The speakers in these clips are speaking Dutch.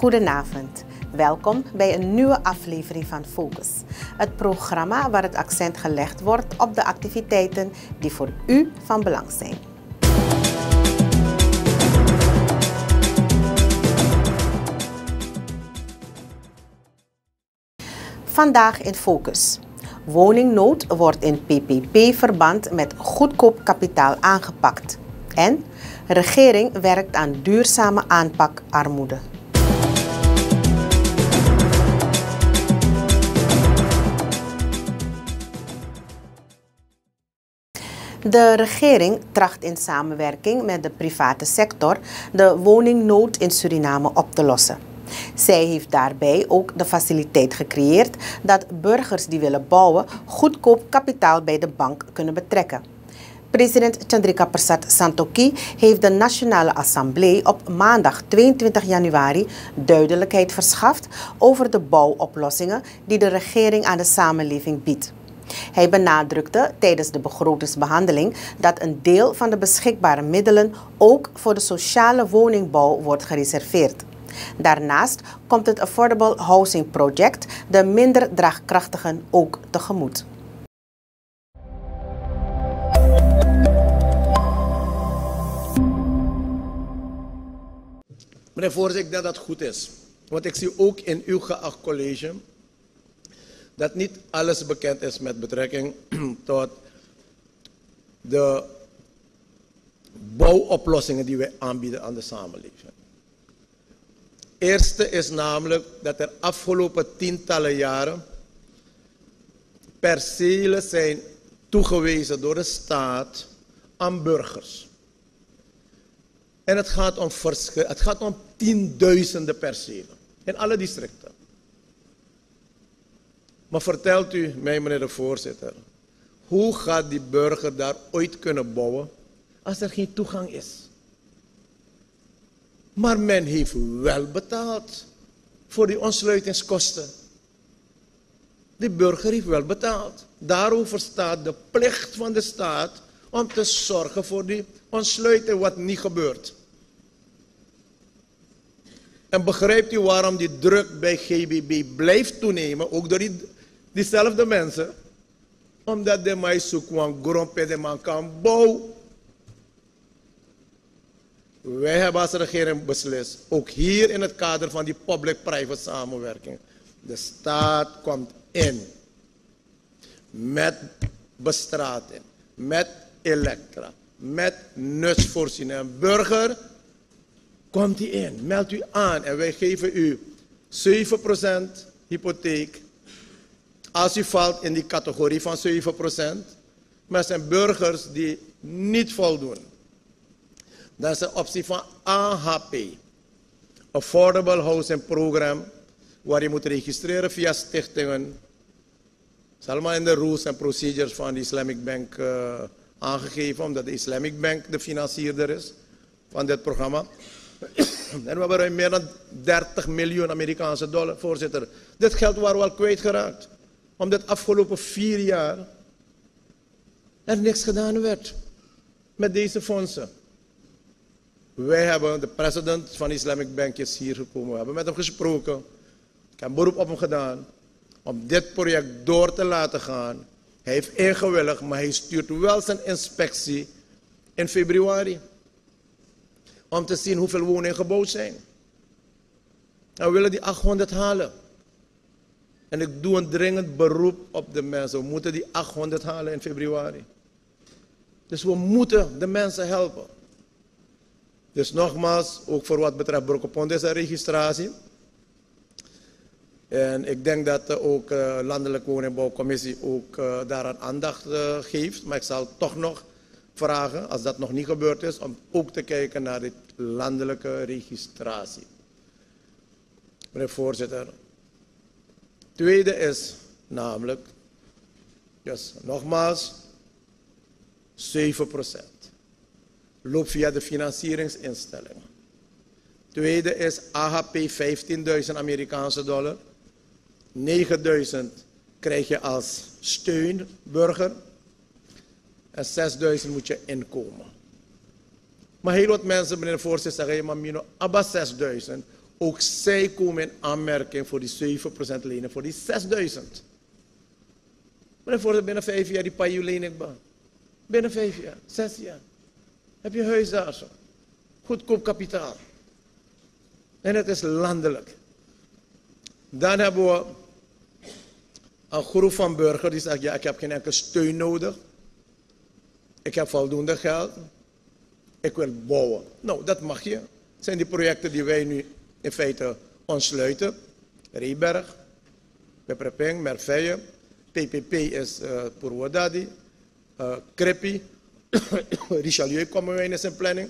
Goedenavond. Welkom bij een nieuwe aflevering van Focus. Het programma waar het accent gelegd wordt op de activiteiten die voor u van belang zijn. Vandaag in Focus. Woningnood wordt in PPP-verband met goedkoop kapitaal aangepakt. En regering werkt aan duurzame aanpak armoede. De regering tracht in samenwerking met de private sector de woningnood in Suriname op te lossen. Zij heeft daarbij ook de faciliteit gecreëerd dat burgers die willen bouwen goedkoop kapitaal bij de bank kunnen betrekken. President Chandrika Persat Santokhi heeft de Nationale Assemblée op maandag 22 januari duidelijkheid verschaft over de bouwoplossingen die de regering aan de samenleving biedt. Hij benadrukte tijdens de begrotingsbehandeling dat een deel van de beschikbare middelen ook voor de sociale woningbouw wordt gereserveerd. Daarnaast komt het Affordable Housing Project de minder draagkrachtigen ook tegemoet. Meneer Voorzitter, ik denk dat dat goed is. Want ik zie ook in uw geacht college dat niet alles bekend is met betrekking tot de bouwoplossingen die wij aanbieden aan de samenleving. Eerste is namelijk dat er afgelopen tientallen jaren percelen zijn toegewezen door de staat aan burgers. En het gaat om tienduizenden percelen in alle districten. Maar vertelt u mij, meneer de voorzitter, hoe gaat die burger daar ooit kunnen bouwen als er geen toegang is? Maar men heeft wel betaald voor die ontsluitingskosten. De burger heeft wel betaald. Daarover staat de plicht van de staat om te zorgen voor die ontsluiting, wat niet gebeurt. En begrijpt u waarom die druk bij GBB blijft toenemen, ook door diezelfde mensen? Omdat de mij zoeken grondpet de man kan bouwen. Wij hebben als regering beslist, ook hier in het kader van die public-private samenwerking. De staat komt in met bestrating, met elektra, met nutsvoorziening. Burger, komt u in, meld u aan en wij geven u 7% hypotheek. Als u valt in die categorie van 7%, maar er zijn burgers die niet voldoen. Dat is een optie van AHP, Affordable Housing Program, waar je moet registreren via stichtingen. Het is allemaal in de rules en procedures van de Islamic Bank aangegeven, omdat de Islamic Bank de financierder is van dit programma. En we hebben ruim meer dan 30 miljoen Amerikaanse dollar, voorzitter. Dit geld waren we al kwijtgeraakt, omdat afgelopen 4 jaar er niks gedaan werd met deze fondsen. Wij hebben, de president van de Islamic Bank is hier gekomen, we hebben met hem gesproken. Ik heb een beroep op hem gedaan om dit project door te laten gaan. Hij heeft ingewilligd, maar hij stuurt wel zijn inspectie in februari. Om te zien hoeveel woningen gebouwd zijn. En we willen die 800 halen. En ik doe een dringend beroep op de mensen. We moeten die 800 halen in februari. Dus we moeten de mensen helpen. Dus nogmaals, ook voor wat betreft Broekepond is er registratie. En ik denk dat ook de Landelijke Woningbouwcommissie ook daaraan aandacht geeft. Maar ik zal toch nog vragen, als dat nog niet gebeurd is, om ook te kijken naar de landelijke registratie. Meneer voorzitter. Tweede is namelijk, dus nogmaals, 7%. Loopt via de financieringsinstellingen. Tweede is AHP 15.000 Amerikaanse dollar. 9.000 krijg je als steunburger. En 6.000 moet je inkomen. Maar heel wat mensen, meneer de voorzitter, zeggen, maar Mino, abba 6.000. Ook zij komen in aanmerking voor die 7% lenen, voor die 6.000. Maar voor binnen 5 jaar die paai leen ik ba. Binnen 5 jaar, 6 jaar. Heb je huis daar zo. Goedkoop kapitaal. En het is landelijk. Dan hebben we een groep van burgers die zegt, ja, ik heb geen enkele steun nodig. Ik heb voldoende geld. Ik wil bouwen. Nou, dat mag je. Dat zijn die projecten die wij nu in feite ontsluiten. Reeberg, Peprepeng, Merveille. PPP is Purwodadi. Krepi. Richelieu komen wij in zijn planning.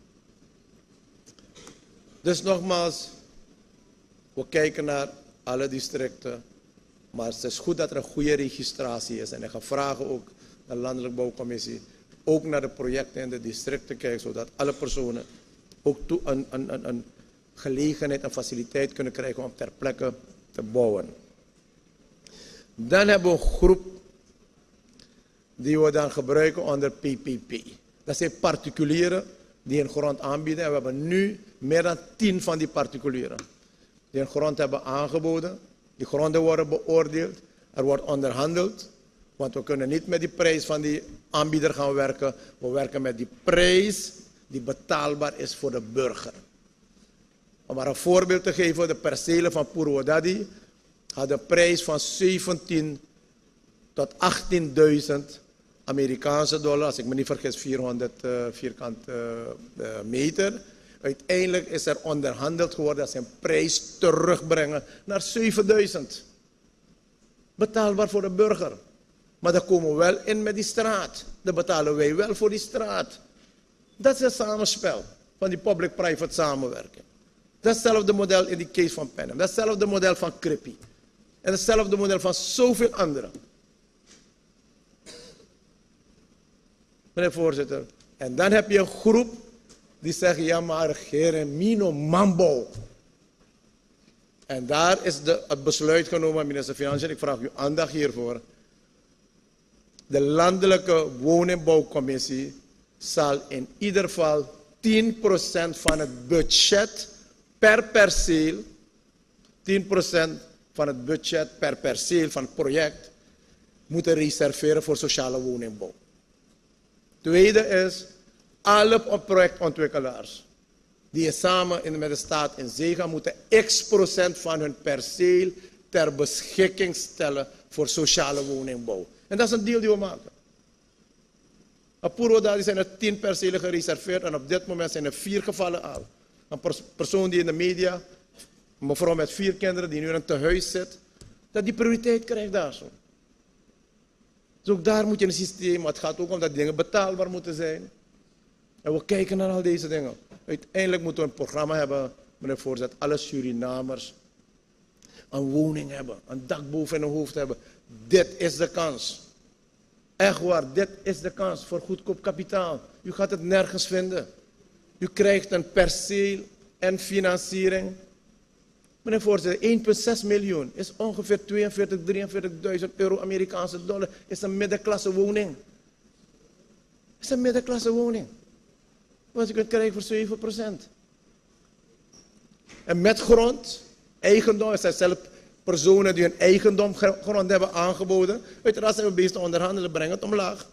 Dus nogmaals, we kijken naar alle districten. Maar het is goed dat er een goede registratie is. En ik ga vragen ook naar de Landelijke Bouwcommissie. Ook naar de projecten in de districten kijken. Zodat alle personen ook een gelegenheid en faciliteit kunnen krijgen om ter plekke te bouwen. Dan hebben we een groep die we dan gebruiken onder PPP. Dat zijn particulieren die een grond aanbieden. En we hebben nu meer dan 10 van die particulieren die een grond hebben aangeboden. Die gronden worden beoordeeld. Er wordt onderhandeld. Want we kunnen niet met die prijs van die aanbieder gaan werken. We werken met die prijs die betaalbaar is voor de burger. Om maar een voorbeeld te geven, de percelen van Purwodadi had een prijs van 17 tot 18.000 Amerikaanse dollar. Als ik me niet vergis, 400 vierkante meter. Uiteindelijk is er onderhandeld geworden dat ze een prijs terugbrengen naar 7.000. Betaalbaar voor de burger. Maar daar komen we wel in met die straat. Dan betalen wij wel voor die straat. Dat is het samenspel van die public-private samenwerking. Dat is hetzelfde model in die case van Penem. Dat is hetzelfde model van Krippie. En hetzelfde model van zoveel anderen. Meneer voorzitter. En dan heb je een groep die zeggen, ja maar regering Mino Mambo. En daar is het besluit genomen, minister Financiën. Ik vraag uw aandacht hiervoor. De Landelijke Woningbouwcommissie zal in ieder geval 10% van het budget per perceel, 10% van het budget per perceel van het project, moeten reserveren voor sociale woningbouw. Tweede is, alle projectontwikkelaars die samen met de staat in zee gaan, moeten x% van hun perceel ter beschikking stellen voor sociale woningbouw. En dat is een deal die we maken. Op Purwodadi zijn er 10 percelen gereserveerd en op dit moment zijn er 4 gevallen aan. Een persoon die in de media, een mevrouw met 4 kinderen die nu in een tehuis zit, dat die prioriteit krijgt daar zo. Dus ook daar moet je een systeem, maar het gaat ook om dat dingen betaalbaar moeten zijn. En we kijken naar al deze dingen. Uiteindelijk moeten we een programma hebben, meneer voorzitter, alle Surinamers een woning hebben, een dak boven hun hoofd hebben. Dit is de kans. Echt waar, dit is de kans voor goedkoop kapitaal. U gaat het nergens vinden. U krijgt een perceel en financiering. Meneer voorzitter, 1,6 miljoen is ongeveer 43.000 euro Amerikaanse dollar. Is een middenklasse woning. Is een middenklasse woning. Wat je kunt krijgen voor 7%. En met grond, eigendom, er zijn zelf personen die hun eigendom grond hebben aangeboden. Uiteraard zijn we bezig te onderhandelen, brengen het omlaag.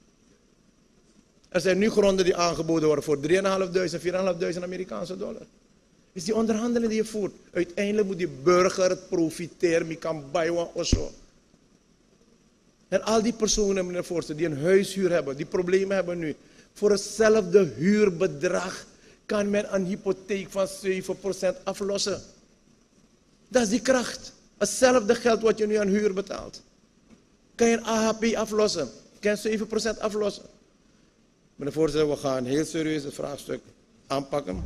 Er zijn nu gronden die aangeboden worden voor 3.500, 4.500 Amerikaanse dollar. Is die onderhandeling die je voert. Uiteindelijk moet die burger het profiteren, die kan bijwan osso. En al die personen, meneer voorzitter, die een huishuur hebben, die problemen hebben nu. Voor hetzelfde huurbedrag kan men een hypotheek van 7% aflossen. Dat is die kracht. Hetzelfde geld wat je nu aan huur betaalt. Kan je een AHP aflossen. Kan je 7% aflossen. Meneer voorzitter, we gaan heel serieus het vraagstuk aanpakken.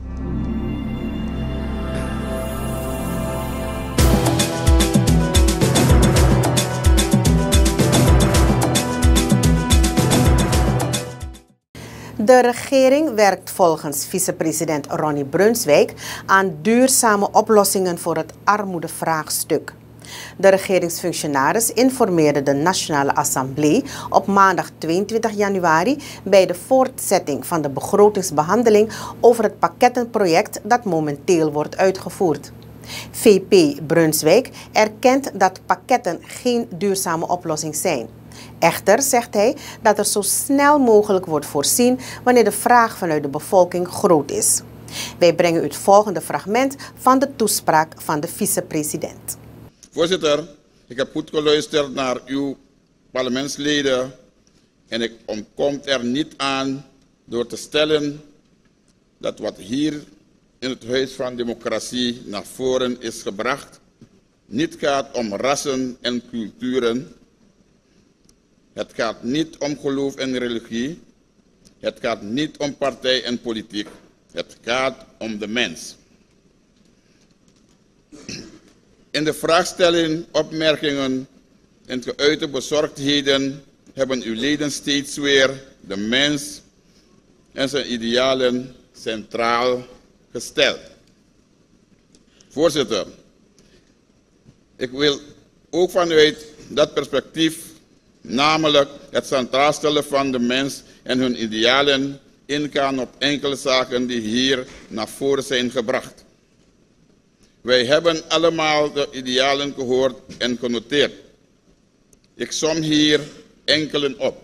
De regering werkt volgens vicepresident Ronnie Brunswijk aan duurzame oplossingen voor het armoedevraagstuk. De regeringsfunctionaris informeerde de Nationale Assemblée op maandag 22 januari bij de voortzetting van de begrotingsbehandeling over het pakkettenproject dat momenteel wordt uitgevoerd. VP Brunswijk erkent dat pakketten geen duurzame oplossing zijn. Echter zegt hij dat er zo snel mogelijk wordt voorzien wanneer de vraag vanuit de bevolking groot is. Wij brengen u het volgende fragment van de toespraak van de vicepresident. Voorzitter, ik heb goed geluisterd naar uw parlementsleden en ik ontkom er niet aan door te stellen dat wat hier in het Huis van Democratie naar voren is gebracht niet gaat om rassen en culturen. Het gaat niet om geloof en religie. Het gaat niet om partij en politiek. Het gaat om de mens. In de vraagstelling, opmerkingen en geuite bezorgdheden hebben uw leden steeds weer de mens en zijn idealen centraal gesteld. Voorzitter, ik wil ook vanuit dat perspectief, namelijk het centraal stellen van de mens en hun idealen, ingaan op enkele zaken die hier naar voren zijn gebracht. Wij hebben allemaal de idealen gehoord en genoteerd. Ik som hier enkele op.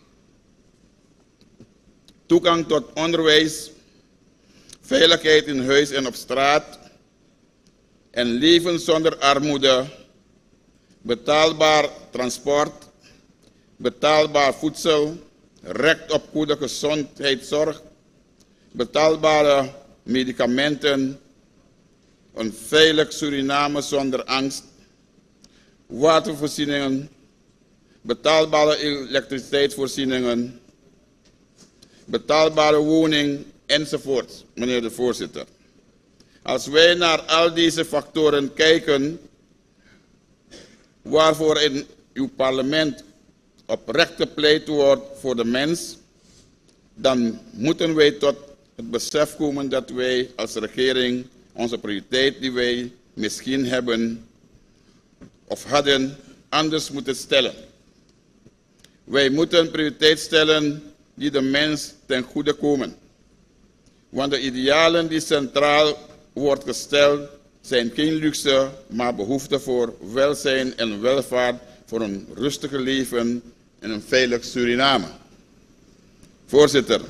Toegang tot onderwijs, veiligheid in huis en op straat, en leven zonder armoede, betaalbaar transport, betaalbaar voedsel, recht op goede gezondheidszorg, betaalbare medicamenten, een veilig Suriname zonder angst, watervoorzieningen, betaalbare elektriciteitsvoorzieningen, betaalbare woning enzovoort, meneer de voorzitter. Als wij naar al deze factoren kijken, waarvoor in uw parlement oprecht gepleit wordt voor de mens, dan moeten wij tot het besef komen dat wij als regering onze prioriteit die wij misschien hebben of hadden anders moeten stellen. Wij moeten prioriteit stellen die de mens ten goede komen. Want de idealen die centraal wordt gesteld zijn geen luxe, maar behoefte voor welzijn en welvaart, voor een rustige leven en een veilig Suriname. Voorzitter.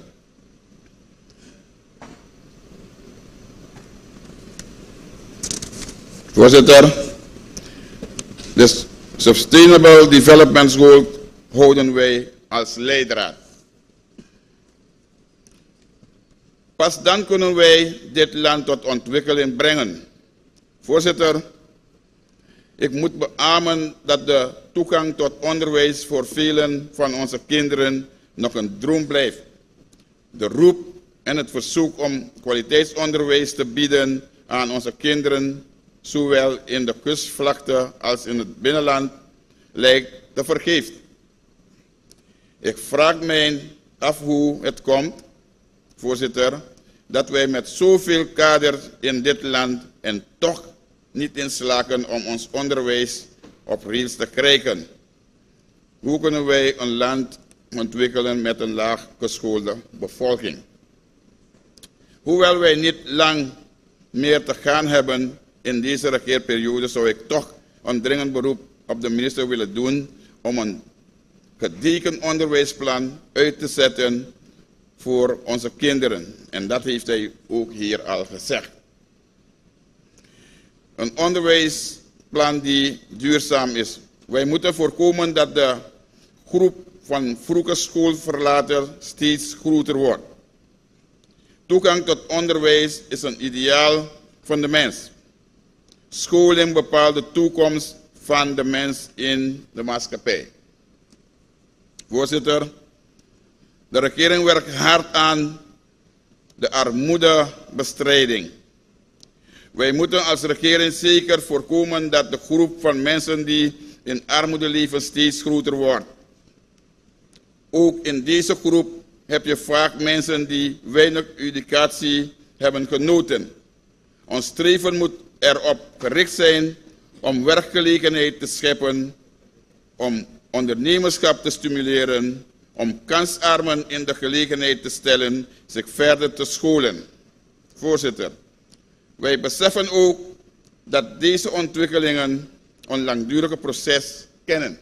De Sustainable Development Goals houden wij als leidraad. Pas dan kunnen wij dit land tot ontwikkeling brengen. Voorzitter, ik moet beamen dat de toegang tot onderwijs voor velen van onze kinderen nog een droom blijft. De roep en het verzoek om kwaliteitsonderwijs te bieden aan onze kinderen, zowel in de kustvlakte als in het binnenland, lijkt te vergeefs. Ik vraag mij af hoe het komt, voorzitter, dat wij met zoveel kaders in dit land en toch niet in slagen om ons onderwijs op rails te krijgen. Hoe kunnen wij een land ontwikkelen met een laag geschoolde bevolking? Hoewel wij niet lang meer te gaan hebben in deze regeerperiode, zou ik toch een dringend beroep op de minister willen doen om een gedegen onderwijsplan uit te zetten voor onze kinderen. En dat heeft hij ook hier al gezegd. Een onderwijsplan die duurzaam is. Wij moeten voorkomen dat de groep van vroege schoolverlaters steeds groter wordt. Toegang tot onderwijs is een ideaal van de mens. Scholing bepaalt de toekomst van de mens in de maatschappij. Voorzitter, de regering werkt hard aan de armoedebestrijding. Wij moeten als regering zeker voorkomen dat de groep van mensen die in armoede leven steeds groter wordt. Ook in deze groep heb je vaak mensen die weinig educatie hebben genoten. Ons streven moet erop gericht zijn om werkgelegenheid te scheppen, om ondernemerschap te stimuleren, om kansarmen in de gelegenheid te stellen zich verder te scholen. Voorzitter, wij beseffen ook dat deze ontwikkelingen een langdurig proces kennen.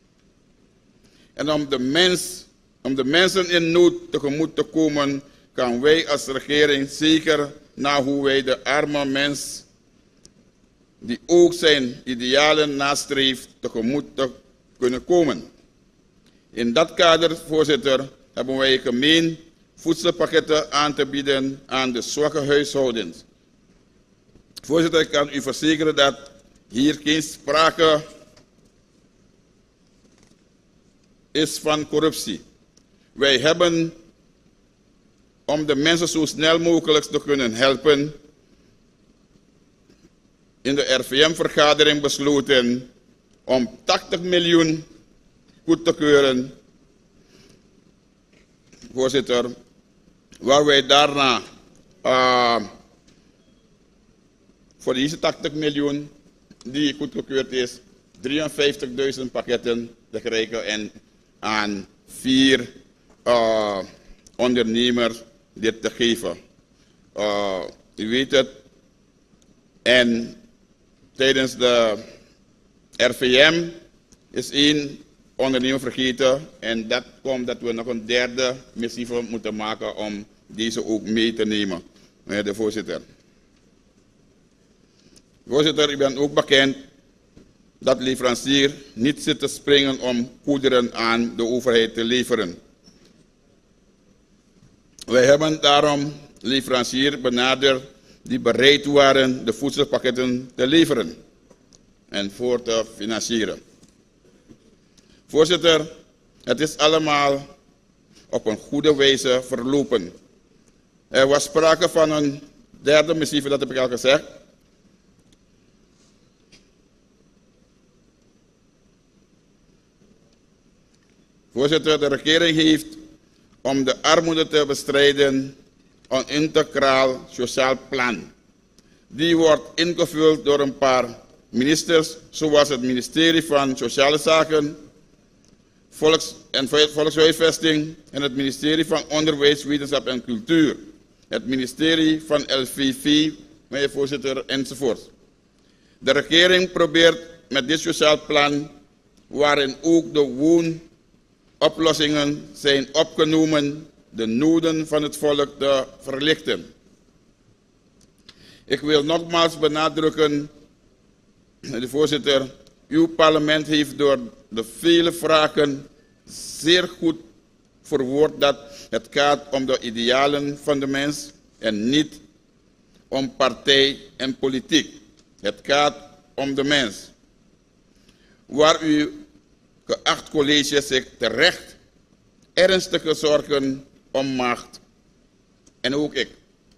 En om de mensen in nood tegemoet te komen, kan wij als regering zeker naar hoe wij de arme mens, die ook zijn idealen nastreeft, tegemoet te kunnen komen. In dat kader, voorzitter, hebben wij gemeen voedselpakketten aan te bieden aan de zwakke huishoudens. Voorzitter, ik kan u verzekeren dat hier geen sprake is van corruptie. Wij hebben, om de mensen zo snel mogelijk te kunnen helpen, in de RVM-vergadering besloten om 80 miljoen goed te keuren. Voorzitter, waar wij daarna voor deze 80 miljoen die goedgekeurd is, 53.000 pakketten te krijgen en aan 4 ondernemers dit te geven. U weet het. En tijdens de RVM is 1 ondernemer vergeten en dat komt dat we nog een derde missieve moeten maken om deze ook mee te nemen, meneer de voorzitter. Voorzitter, u bent ook bekend dat leverancier niet zit te springen om goederen aan de overheid te leveren. Wij hebben daarom leverancier benaderd die bereid waren de voedselpakketten te leveren en voor te financieren. Voorzitter, het is allemaal op een goede wijze verlopen. Er was sprake van een derde missieve, dat heb ik al gezegd. Voorzitter, de regering heeft om de armoede te bestrijden een integraal sociaal plan. Die wordt ingevuld door een paar ministers, zoals het ministerie van Sociale Zaken, Volkshuisvesting en het ministerie van Onderwijs, Wetenschap en Cultuur, het ministerie van LVV, meneer voorzitter, enzovoort. De regering probeert met dit sociaal plan, waarin ook de woonoplossingen zijn opgenomen, de noden van het volk te verlichten. Ik wil nogmaals benadrukken, de voorzitter, uw parlement heeft door de vele vragen zeer goed verwoord dat het gaat om de idealen van de mens en niet om partij en politiek. Het gaat om de mens. Waar uw geacht college zich terecht ernstige zorgen om maakt. En ook ik.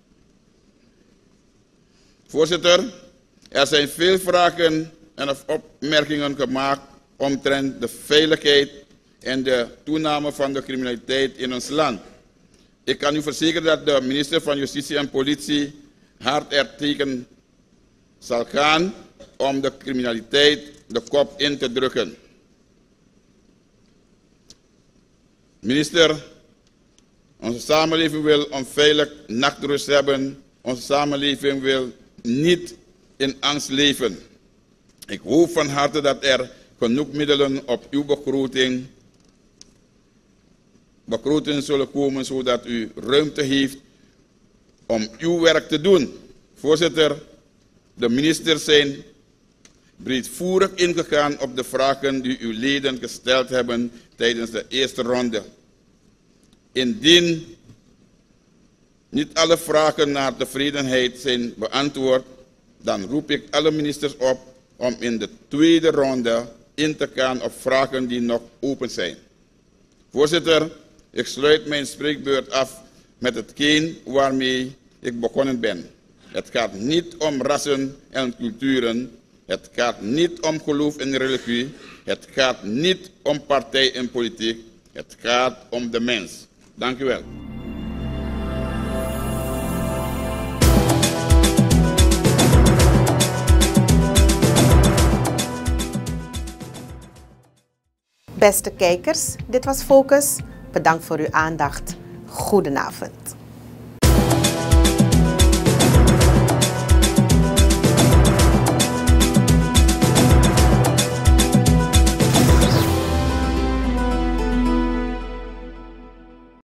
Voorzitter, er zijn veel vragen en opmerkingen gemaakt omtrent de veiligheid en de toename van de criminaliteit in ons land. Ik kan u verzekeren dat de minister van Justitie en Politie hard ertegen zal gaan om de criminaliteit de kop in te drukken. Minister, onze samenleving wil een veilig nachtrust hebben. Onze samenleving wil niet in angst leven. Ik hoop van harte dat er genoeg middelen op uw begroting zullen komen, zodat u ruimte heeft om uw werk te doen. Voorzitter, de ministers zijn breedvoerig ingegaan op de vragen die uw leden gesteld hebben tijdens de eerste ronde. Indien niet alle vragen naar tevredenheid zijn beantwoord, dan roep ik alle ministers op om in de tweede ronde in te gaan op vragen die nog open zijn. Voorzitter, ik sluit mijn spreekbeurt af met hetgeen waarmee ik begonnen ben. Het gaat niet om rassen en culturen. Het gaat niet om geloof en religie. Het gaat niet om partij en politiek. Het gaat om de mens. Dank u wel. Beste kijkers, dit was Focus. Bedankt voor uw aandacht. Goedenavond.